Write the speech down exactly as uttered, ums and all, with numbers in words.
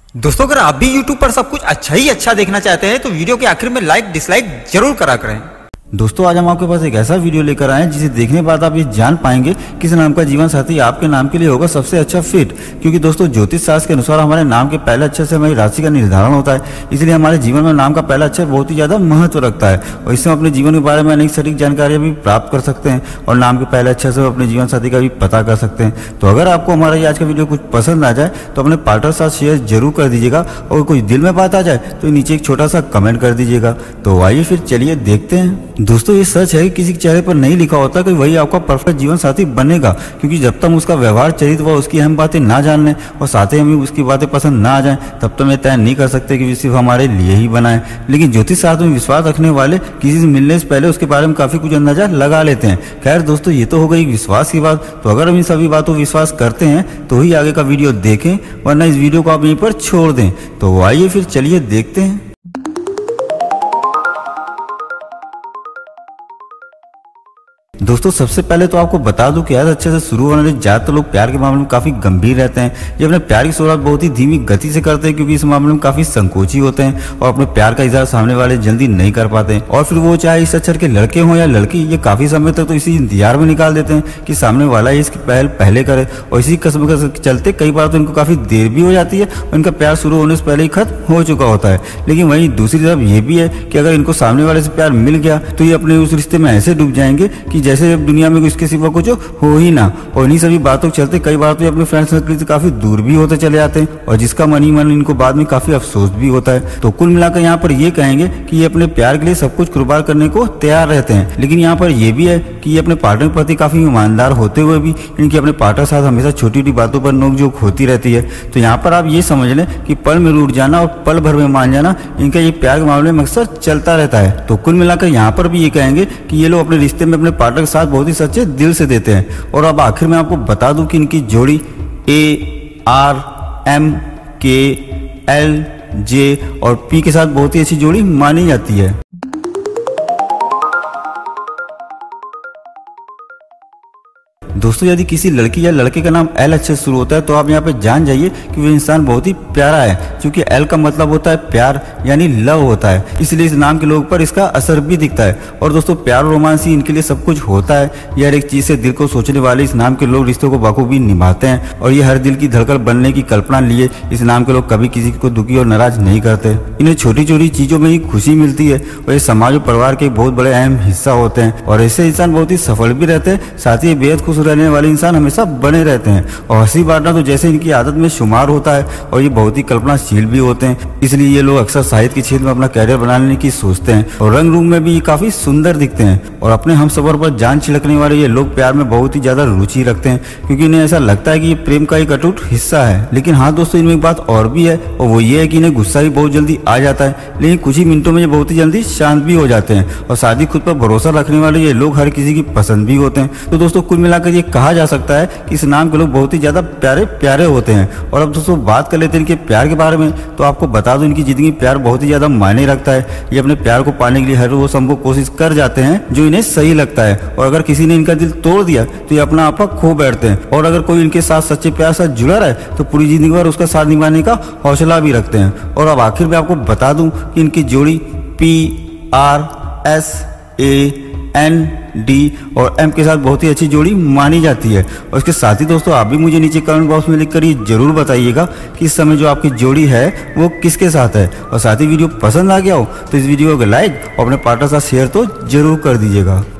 दोस्तों अगर आप भी YouTube पर सब कुछ अच्छा ही अच्छा देखना चाहते हैं तो वीडियो के आखिर में लाइक डिसलाइक जरूर करा करें। दोस्तों आज हम आपके पास एक ऐसा वीडियो लेकर आए हैं जिसे देखने के बाद आप ये जान पाएंगे किस नाम का जीवन साथी आपके नाम के लिए होगा सबसे अच्छा फिट। क्योंकि दोस्तों ज्योतिष शास्त्र के अनुसार हमारे नाम के पहले अक्षर से हमारी राशि का निर्धारण होता है, इसलिए हमारे जीवन में नाम का पहला अक्षर बहुत ही ज्यादा महत्व रखता है और इससे हम अपने जीवन के बारे में अनेक सटीक जानकारियां भी प्राप्त कर सकते हैं और नाम के पहले अक्षर से अपने जीवन साथी का भी पता कर सकते हैं। तो अगर आपको हमारा ये आज का वीडियो कुछ पसंद आ जाए तो अपने पार्टनर साथ शेयर जरूर कर दीजिएगा और कोई दिल में बात आ जाए तो नीचे एक छोटा सा कमेंट कर दीजिएगा। तो आइए फिर चलिए देखते हैं। दोस्तों ये सच है किसी के चेहरे पर नहीं लिखा होता कि वही आपका परफेक्ट जीवन साथी बनेगा, क्योंकि जब तक उसका व्यवहार चरित्र व उसकी अहम बातें ना जान लें और साथ ही हमें उसकी बातें पसंद ना आ जाएं तब तक मैं तय नहीं कर सकते कि सिर्फ हमारे लिए ही बनाए। लेकिन ज्योतिष शास्त्र में विश्वास रखने वाले किसी से मिलने से पहले उसके बारे में काफी कुछ अंदाजा लगा लेते हैं। खैर दोस्तों ये तो हो गई विश्वास की बात, तो अगर हम इन सभी बातों पर विश्वास करते हैं तो ही आगे का वीडियो देखें, वरना इस वीडियो को आप यहीं पर छोड़ दें। तो आइए फिर चलिए देखते हैं। दोस्तों सबसे पहले तो आपको बता दूं कि आज अच्छे से शुरू होने वाले ज्यादातर लोग प्यार के मामले में काफी गंभीर रहते हैं। ये अपने प्यार की शुरुआत बहुत ही धीमी गति से करते हैं क्योंकि इस मामले में काफी संकोची होते हैं और अपने प्यार का इजहार सामने वाले जल्दी नहीं कर पाते हैं। और फिर वो चाहे इस अक्षर के लड़के हों या लड़की, ये काफी समय तक तो इसी इंतजार में निकाल देते हैं कि सामने वाला ही इसकी पहल पहले करे और इसी कस्म के चलते कई बार तो इनको काफी देर भी हो जाती है और इनका प्यार शुरू होने से पहले ही खत्म हो चुका होता है। लेकिन वहीं दूसरी तरफ ये भी है कि अगर इनको सामने वाले से प्यार मिल गया तो ये अपने उस रिश्ते में ऐसे डूब जाएंगे कि जैसे दुनिया में इसके सिवा कुछ हो ही ना। और इन्हीं सभी बातों के चलते कई बार तो अपने फ्रेंड सर्कल से काफी दूर भी होते चले जाते हैं और जिसका मन ही मन इनको बाद में काफी अफसोस भी होता है। तो कुल मिलाकर यहाँ पर ये कहेंगे कि ये अपने प्यार के लिए सब कुछ कुर्बान करने को तैयार रहते हैं। लेकिन यहाँ पर ये भी है कि ये अपने पार्टनर के प्रति काफी ईमानदार होते हुए भी इनकी अपने पार्टनर साथ हमेशा छोटी छोटी बातों पर नोकझोंक होती रहती है। तो यहाँ पर आप ये समझ लें कि पल में रूठ जाना और पल भर में मान जाना, इनका ये प्यार के मामले में अक्सर चलता रहता है। तो कुल मिलाकर यहाँ पर भी ये कहेंगे कि ये लोग अपने रिश्ते में अपने पार्टनर के साथ बहुत ही सच्चे दिल से देते हैं। और अब आखिर में आपको बता दूं कि इनकी जोड़ी A R M K L J और पी के साथ बहुत ही अच्छी जोड़ी मानी जाती है। दोस्तों यदि किसी लड़की या लड़के का नाम एल अक्षर शुरू होता है तो आप यहाँ पे जान जाइए कि वो इंसान बहुत ही प्यारा है, क्योंकि एल का मतलब होता है प्यार यानी लव होता है, इसलिए इस नाम के लोगों पर इसका असर भी दिखता है। और दोस्तों प्यार और रोमांस ही इनके लिए सब कुछ होता है। ये हर एक चीज से दिल को सोचने वाले इस नाम के लोग रिश्तों को बखूबी निभाते हैं और ये हर दिल की धड़कन बनने की कल्पना लिए इस नाम के लोग कभी किसी को दुखी और नाराज नहीं करते। इन्हें छोटी छोटी चीजों में ही खुशी मिलती है और ये समाज और परिवार के एक बहुत बड़े अहम हिस्सा होते हैं और ऐसे इंसान बहुत ही सफल भी रहते हैं, साथ ही बेहद खुश रहने वाले इंसान हमेशा बने रहते हैं। और हंसी बांटना तो जैसे इनकी आदत में शुमार होता है और ये बहुत ही कल्पनाशील भी होते हैं, इसलिए ये लोग अक्सर साहित्य के क्षेत्र में अपना कैरियर बनाने की सोचते हैं और रंग रूप में भी ये काफी सुंदर दिखते हैं। और अपने हम सफर पर जान छिड़कने वाले ये लोग प्यार में बहुत ही ज्यादा रुचि रखते हैं क्योंकि इन्हें ऐसा लगता है कि ये प्रेम का एक अटूट हिस्सा है। लेकिन हाँ दोस्तों इनमें एक बात और भी है और वो ये है कि इन्हें गुस्सा भी बहुत जल्दी आ जाता है, लेकिन कुछ ही मिनटों में ये बहुत ही जल्दी शांत भी हो जाते हैं और साथ ही खुद पर भरोसा रखने वाले ये लोग हर किसी की पसंद भी होते हैं। तो दोस्तों कुल मिलाकर ये कहा जा सकता है कि इस नाम के लोग बहुत ही ज्यादा प्यारे प्यारे होते हैं। और अब दोस्तों बात कर लेते हैं इनके प्यार के बारे में, तो आपको बता दूं इनकी जिंदगी प्यार बहुत ही ज्यादा मायने रखता है। ये अपने प्यार को पाने के लिए हर वो संभव कोशिश कर जाते हैं जो इन्हें सही लगता है और अगर किसी ने इनका दिल तोड़ दिया तो ये अपना आपा खो बैठते हैं और अगर कोई इनके साथ सच्चे प्यार से जुड़ा रहे तो पूरी जिंदगी भर उसका साथ निभाने का हौसला भी रखते हैं। और अब आखिर में आपको बता दूं कि इनकी जोड़ी P R S A N D और एम के साथ बहुत ही अच्छी जोड़ी मानी जाती है। और इसके साथ ही दोस्तों आप भी मुझे नीचे कमेंट बॉक्स में लिख कर ये जरूर बताइएगा कि इस समय जो आपकी जोड़ी है वो किसके साथ है। और साथ ही वीडियो पसंद आ गया हो तो इस वीडियो को लाइक और अपने पार्टनर के साथ शेयर तो जरूर कर दीजिएगा।